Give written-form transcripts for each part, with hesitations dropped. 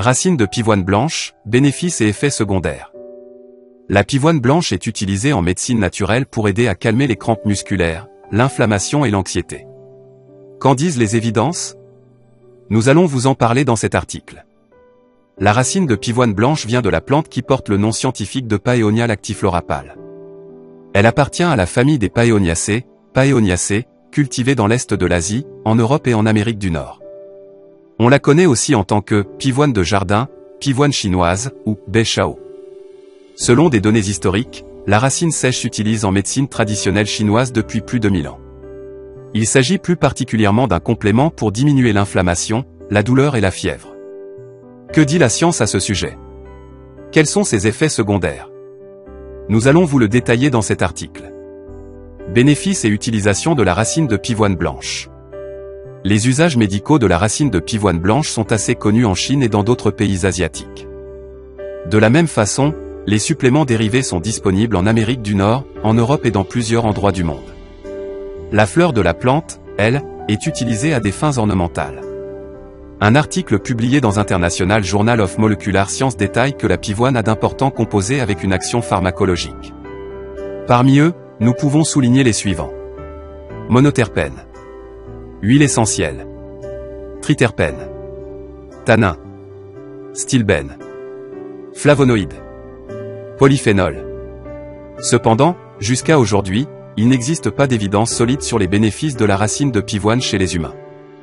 Racine de pivoine blanche, bénéfices et effets secondaires. La pivoine blanche est utilisée en médecine naturelle pour aider à calmer les crampes musculaires, l'inflammation et l'anxiété. Qu'en disent les évidences? Nous allons vous en parler dans cet article. La racine de pivoine blanche vient de la plante qui porte le nom scientifique de Paeonia lactiflora pale. Elle appartient à la famille des Paeoniaceae, cultivée dans l'est de l'Asie, en Europe et en Amérique du Nord. On la connaît aussi en tant que pivoine de jardin, pivoine chinoise ou bai shao. Selon des données historiques, la racine sèche s'utilise en médecine traditionnelle chinoise depuis plus de 1000 ans. Il s'agit plus particulièrement d'un complément pour diminuer l'inflammation, la douleur et la fièvre. Que dit la science à ce sujet? Quels sont ses effets secondaires? Nous allons vous le détailler dans cet article. Bénéfices et utilisation de la racine de pivoine blanche. Les usages médicaux de la racine de pivoine blanche sont assez connus en Chine et dans d'autres pays asiatiques. De la même façon, les suppléments dérivés sont disponibles en Amérique du Nord, en Europe et dans plusieurs endroits du monde. La fleur de la plante, elle, est utilisée à des fins ornementales. Un article publié dans International Journal of Molecular Science détaille que la pivoine a d'importants composés avec une action pharmacologique. Parmi eux, nous pouvons souligner les suivants. Monoterpènes, huile essentielle, triterpènes, tanins, stilbènes, flavonoïdes, polyphénols. Cependant, jusqu'à aujourd'hui, il n'existe pas d'évidence solide sur les bénéfices de la racine de pivoine chez les humains.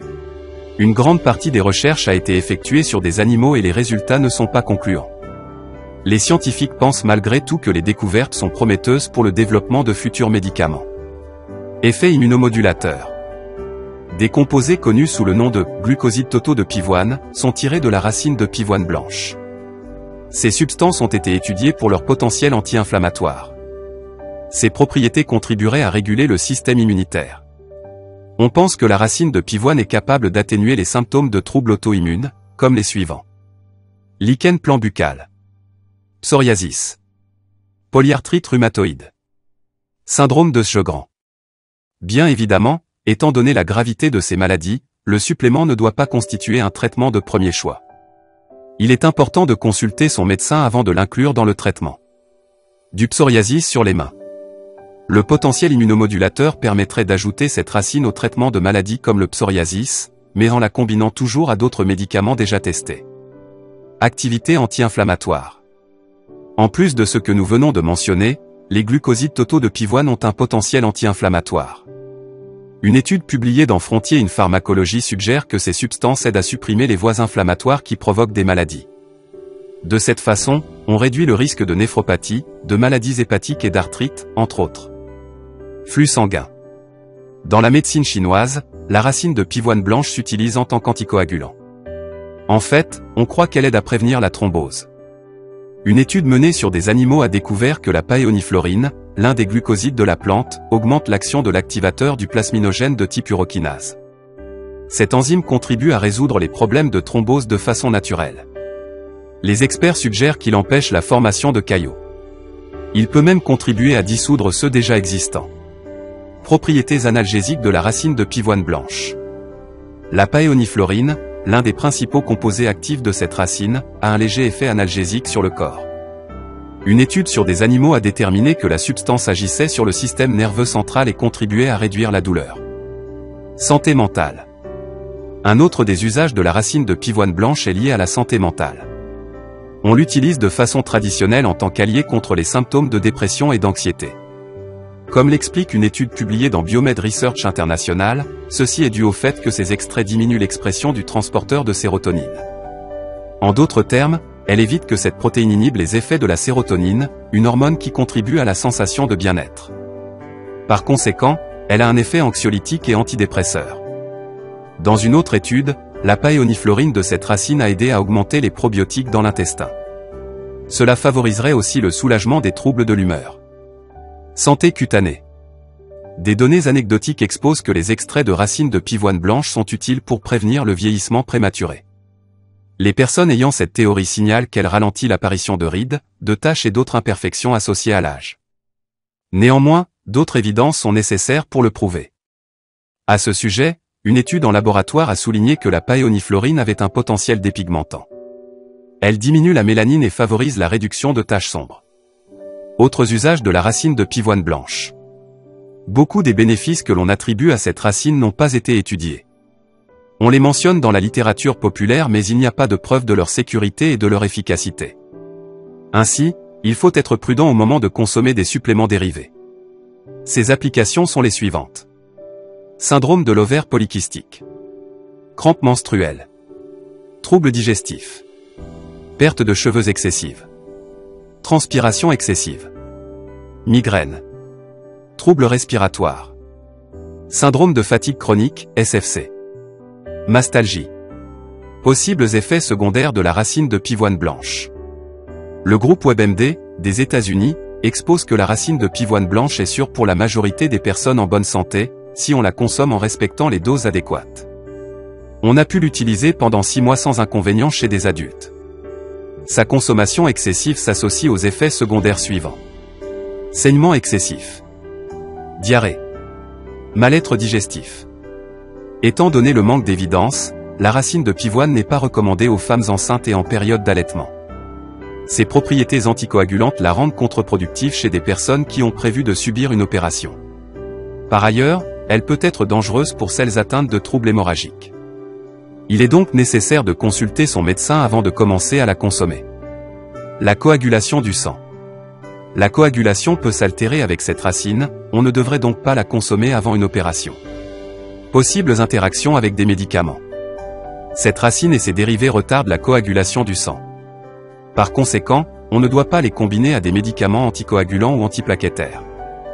Une grande partie des recherches a été effectuée sur des animaux et les résultats ne sont pas concluants. Les scientifiques pensent malgré tout que les découvertes sont prometteuses pour le développement de futurs médicaments. Effet immunomodulateur. Des composés connus sous le nom de glucosides totaux de pivoine sont tirés de la racine de pivoine blanche. Ces substances ont été étudiées pour leur potentiel anti-inflammatoire. Ces propriétés contribueraient à réguler le système immunitaire. On pense que la racine de pivoine est capable d'atténuer les symptômes de troubles auto-immunes, comme les suivants. Lichen plan buccal, psoriasis, polyarthrite rhumatoïde, syndrome de Sjögren. Bien évidemment, étant donné la gravité de ces maladies, le supplément ne doit pas constituer un traitement de premier choix. Il est important de consulter son médecin avant de l'inclure dans le traitement. Du psoriasis sur les mains. Le potentiel immunomodulateur permettrait d'ajouter cette racine au traitement de maladies comme le psoriasis, mais en la combinant toujours à d'autres médicaments déjà testés. Activité anti-inflammatoire. En plus de ce que nous venons de mentionner, les glucosides totaux de pivoine ont un potentiel anti-inflammatoire. Une étude publiée dans Frontiers in Pharmacology suggère que ces substances aident à supprimer les voies inflammatoires qui provoquent des maladies. De cette façon, on réduit le risque de néphropathie, de maladies hépatiques et d'arthrite, entre autres. Flux sanguin. Dans la médecine chinoise, la racine de pivoine blanche s'utilise en tant qu'anticoagulant. En fait, on croit qu'elle aide à prévenir la thrombose. Une étude menée sur des animaux a découvert que la paeoniflorine, l'un des glucosides de la plante, augmente l'action de l'activateur du plasminogène de type urokinase. Cette enzyme contribue à résoudre les problèmes de thrombose de façon naturelle. Les experts suggèrent qu'il empêche la formation de caillots. Il peut même contribuer à dissoudre ceux déjà existants. Propriétés analgésiques de la racine de pivoine blanche. La paeoniflorine, l'un des principaux composés actifs de cette racine, a un léger effet analgésique sur le corps. Une étude sur des animaux a déterminé que la substance agissait sur le système nerveux central et contribuait à réduire la douleur. Santé mentale. Un autre des usages de la racine de pivoine blanche est lié à la santé mentale. On l'utilise de façon traditionnelle en tant qu'allié contre les symptômes de dépression et d'anxiété. Comme l'explique une étude publiée dans Biomed Research International, ceci est dû au fait que ces extraits diminuent l'expression du transporteur de sérotonine. En d'autres termes, elle évite que cette protéine inhibe les effets de la sérotonine, une hormone qui contribue à la sensation de bien-être. Par conséquent, elle a un effet anxiolytique et antidépresseur. Dans une autre étude, la paeoniflorine de cette racine a aidé à augmenter les probiotiques dans l'intestin. Cela favoriserait aussi le soulagement des troubles de l'humeur. Santé cutanée. Des données anecdotiques exposent que les extraits de racines de pivoine blanche sont utiles pour prévenir le vieillissement prématuré. Les personnes ayant cette théorie signalent qu'elle ralentit l'apparition de rides, de taches et d'autres imperfections associées à l'âge. Néanmoins, d'autres évidences sont nécessaires pour le prouver. À ce sujet, une étude en laboratoire a souligné que la paeoniflorine avait un potentiel dépigmentant. Elle diminue la mélanine et favorise la réduction de taches sombres. Autres usages de la racine de pivoine blanche. Beaucoup des bénéfices que l'on attribue à cette racine n'ont pas été étudiés. On les mentionne dans la littérature populaire mais il n'y a pas de preuve de leur sécurité et de leur efficacité. Ainsi, il faut être prudent au moment de consommer des suppléments dérivés. Ces applications sont les suivantes. Syndrome de l'ovaire polykystique. Crampes menstruelles. Troubles digestifs. Perte de cheveux excessive. Transpiration excessive. Migraine. Troubles respiratoires. Syndrome de fatigue chronique, SFC. Mastalgie. Possibles effets secondaires de la racine de pivoine blanche. Le groupe WebMD, des États-Unis, expose que la racine de pivoine blanche est sûre pour la majorité des personnes en bonne santé, si on la consomme en respectant les doses adéquates. On a pu l'utiliser pendant 6 mois sans inconvénient chez des adultes. Sa consommation excessive s'associe aux effets secondaires suivants. Saignement excessif. Diarrhée. Mal-être digestif. Étant donné le manque d'évidence, la racine de pivoine n'est pas recommandée aux femmes enceintes et en période d'allaitement. Ses propriétés anticoagulantes la rendent contre-productive chez des personnes qui ont prévu de subir une opération. Par ailleurs, elle peut être dangereuse pour celles atteintes de troubles hémorragiques. Il est donc nécessaire de consulter son médecin avant de commencer à la consommer. La coagulation du sang. La coagulation peut s'altérer avec cette racine, on ne devrait donc pas la consommer avant une opération. Possibles interactions avec des médicaments. Cette racine et ses dérivés retardent la coagulation du sang. Par conséquent, on ne doit pas les combiner à des médicaments anticoagulants ou antiplaquettaires.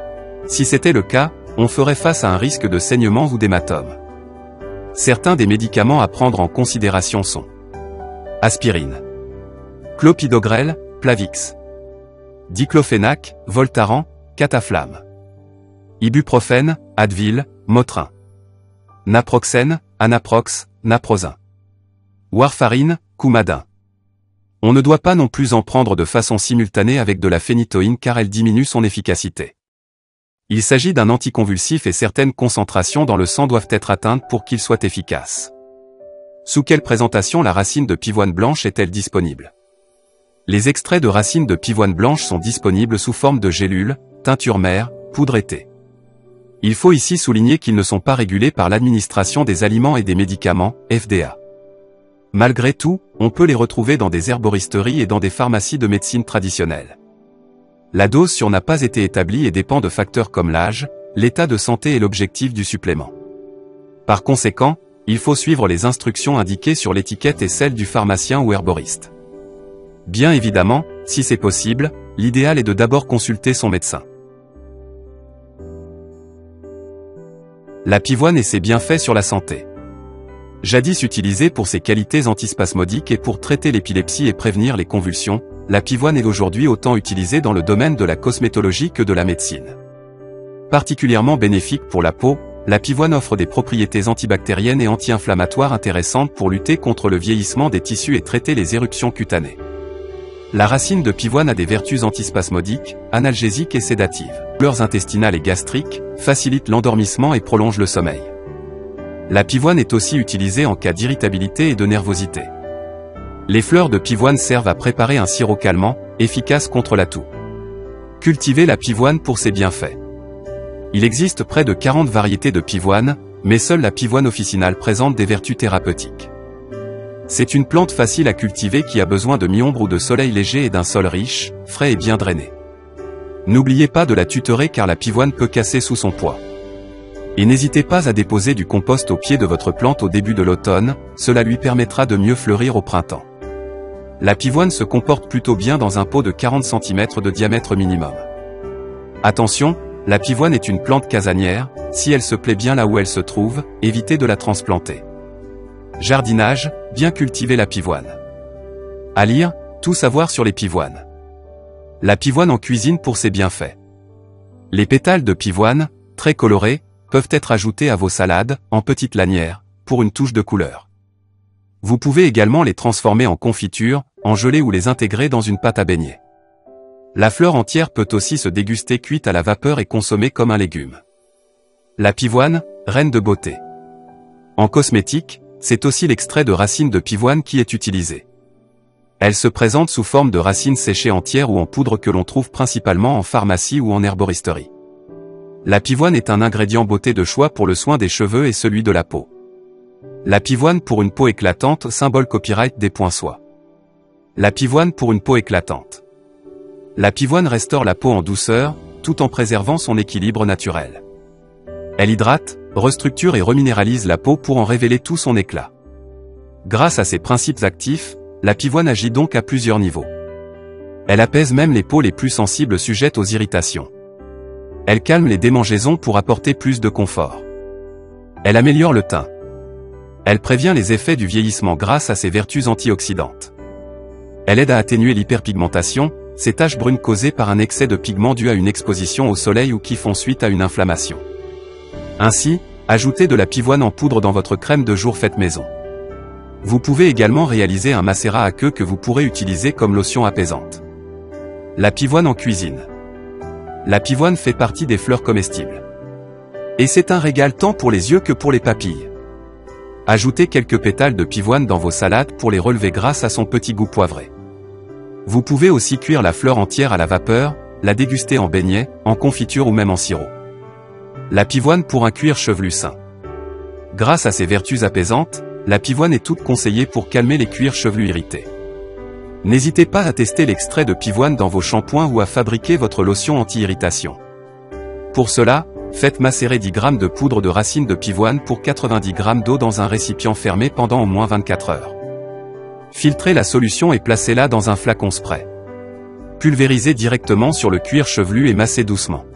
Si c'était le cas, on ferait face à un risque de saignement ou d'hématome. Certains des médicaments à prendre en considération sont aspirine, clopidogrel, Plavix, diclofénac, Voltaren, Cataflamme, ibuprofène, Advil, Motrin, naproxène, Anaprox, Naproxen, warfarine, Coumadin. On ne doit pas non plus en prendre de façon simultanée avec de la phénitoïne car elle diminue son efficacité. Il s'agit d'un anticonvulsif et certaines concentrations dans le sang doivent être atteintes pour qu'il soit efficace. Sous quelle présentation la racine de pivoine blanche est-elle disponible? Les extraits de racine de pivoine blanche sont disponibles sous forme de gélules, teinture mère, poudre et thé. Il faut ici souligner qu'ils ne sont pas régulés par l'administration des aliments et des médicaments, FDA. Malgré tout, on peut les retrouver dans des herboristeries et dans des pharmacies de médecine traditionnelle. La dose sûre n'a pas été établie et dépend de facteurs comme l'âge, l'état de santé et l'objectif du supplément. Par conséquent, il faut suivre les instructions indiquées sur l'étiquette et celles du pharmacien ou herboriste. Bien évidemment, si c'est possible, l'idéal est de d'abord consulter son médecin. La pivoine et ses bienfaits sur la santé. Jadis utilisée pour ses qualités antispasmodiques et pour traiter l'épilepsie et prévenir les convulsions, la pivoine est aujourd'hui autant utilisée dans le domaine de la cosmétologie que de la médecine. Particulièrement bénéfique pour la peau, la pivoine offre des propriétés antibactériennes et anti-inflammatoires intéressantes pour lutter contre le vieillissement des tissus et traiter les éruptions cutanées. La racine de pivoine a des vertus antispasmodiques, analgésiques et sédatives. Douleurs intestinales et gastriques, facilite l'endormissement et prolonge le sommeil. La pivoine est aussi utilisée en cas d'irritabilité et de nervosité. Les fleurs de pivoine servent à préparer un sirop calmant, efficace contre la toux. Cultivez la pivoine pour ses bienfaits. Il existe près de 40 variétés de pivoine, mais seule la pivoine officinale présente des vertus thérapeutiques. C'est une plante facile à cultiver qui a besoin de mi-ombre ou de soleil léger et d'un sol riche, frais et bien drainé. N'oubliez pas de la tutorer car la pivoine peut casser sous son poids. Et n'hésitez pas à déposer du compost au pied de votre plante au début de l'automne, cela lui permettra de mieux fleurir au printemps. La pivoine se comporte plutôt bien dans un pot de 40 cm de diamètre minimum. Attention, la pivoine est une plante casanière, si elle se plaît bien là où elle se trouve, évitez de la transplanter. Jardinage, bien cultiver la pivoine. À lire, tout savoir sur les pivoines. La pivoine en cuisine pour ses bienfaits. Les pétales de pivoine, très colorés, peuvent être ajoutés à vos salades, en petites lanières, pour une touche de couleur. Vous pouvez également les transformer en confiture, en gelée ou les intégrer dans une pâte à beignet. La fleur entière peut aussi se déguster cuite à la vapeur et consommée comme un légume. La pivoine, reine de beauté. En cosmétique, c'est aussi l'extrait de racine de pivoine qui est utilisé. Elle se présente sous forme de racines séchées entières ou en poudre que l'on trouve principalement en pharmacie ou en herboristerie. La pivoine est un ingrédient beauté de choix pour le soin des cheveux et celui de la peau. La pivoine pour une peau éclatante, symbole copyright des points soie. La pivoine pour une peau éclatante. La pivoine restaure la peau en douceur, tout en préservant son équilibre naturel. Elle hydrate, restructure et reminéralise la peau pour en révéler tout son éclat. Grâce à ses principes actifs, la pivoine agit donc à plusieurs niveaux. Elle apaise même les peaux les plus sensibles sujettes aux irritations. Elle calme les démangeaisons pour apporter plus de confort. Elle améliore le teint. Elle prévient les effets du vieillissement grâce à ses vertus antioxydantes. Elle aide à atténuer l'hyperpigmentation, ces taches brunes causées par un excès de pigments dû à une exposition au soleil ou qui font suite à une inflammation. Ainsi, ajoutez de la pivoine en poudre dans votre crème de jour faite maison. Vous pouvez également réaliser un macérat à queue que vous pourrez utiliser comme lotion apaisante. La pivoine en cuisine. La pivoine fait partie des fleurs comestibles. Et c'est un régal tant pour les yeux que pour les papilles. Ajoutez quelques pétales de pivoine dans vos salades pour les relever grâce à son petit goût poivré. Vous pouvez aussi cuire la fleur entière à la vapeur, la déguster en beignet, en confiture ou même en sirop. La pivoine pour un cuir chevelu sain. Grâce à ses vertus apaisantes, la pivoine est toute conseillée pour calmer les cuirs chevelus irrités. N'hésitez pas à tester l'extrait de pivoine dans vos shampoings ou à fabriquer votre lotion anti-irritation. Pour cela, faites macérer 10 g de poudre de racines de pivoine pour 90 g d'eau dans un récipient fermé pendant au moins 24 heures. Filtrez la solution et placez-la dans un flacon spray. Pulvérisez directement sur le cuir chevelu et massez doucement.